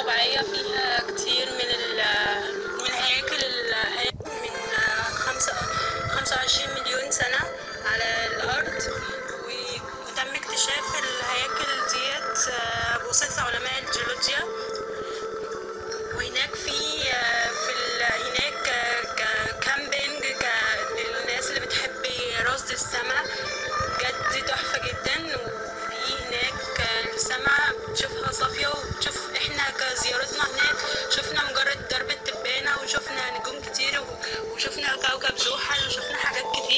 طبيعية فيها كتير من هياكل من 25 مليون سنة على الأرض. وتم اكتشاف الهياكل ديت بواسطة علماء الجيولوجيا. وهناك هناك كامبينج للناس اللي بتحب رصد السماء، بجد تحفة جدا. وفي هناك السماء بتشوفها صافية، وبتشوف احنا كزيارتنا هناك شفنا مجرة درب التبانة، وشفنا نجوم كتير، وشفنا كوكب زحل، وشفنا حاجات كتير.